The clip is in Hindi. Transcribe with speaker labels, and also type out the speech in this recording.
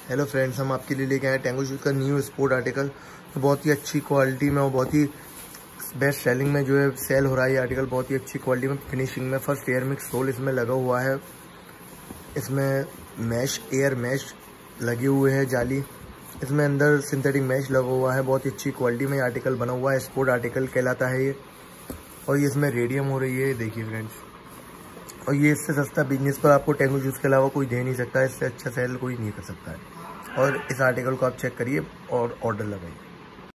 Speaker 1: हेलो फ्रेंड्स, हम आपके लिए लेके आए टेंगो शूज़ का न्यू स्पोर्ट आर्टिकल। तो बहुत ही अच्छी क्वालिटी में और बहुत ही बेस्ट सेलिंग में जो है सेल हो रहा है ये आर्टिकल। बहुत ही अच्छी क्वालिटी में, फिनिशिंग में, फर्स्ट एयर मिक्स सोल इसमें लगा हुआ है। इसमें मैश, एयर मैश लगे हुए हैं, जाली। इसमें अंदर सिंथेटिक मैश लगा हुआ है। बहुत ही अच्छी क्वालिटी में आर्टिकल बना हुआ है, स्पोर्ट आर्टिकल कहलाता है ये। और ये इसमें रेडियम हो रही है, देखिए फ्रेंड्स। और ये इससे सस्ता बिजनेस पर आपको टेंगो शूज़ के अलावा कोई दे नहीं सकता, इससे अच्छा सेल कोई नहीं कर सकता है। और इस आर्टिकल को आप चेक करिए और ऑर्डर लगाइए।